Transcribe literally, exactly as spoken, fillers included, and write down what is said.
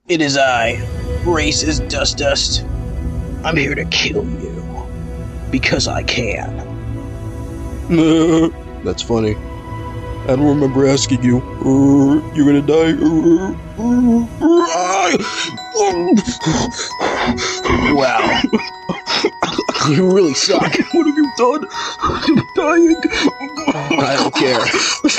It is I, racist Dust Dust. I'm here to kill you. Because I can. That's funny. I don't remember asking you. Uh, you're gonna die. Wow. You really suck. What have you done? I'm dying. I don't care.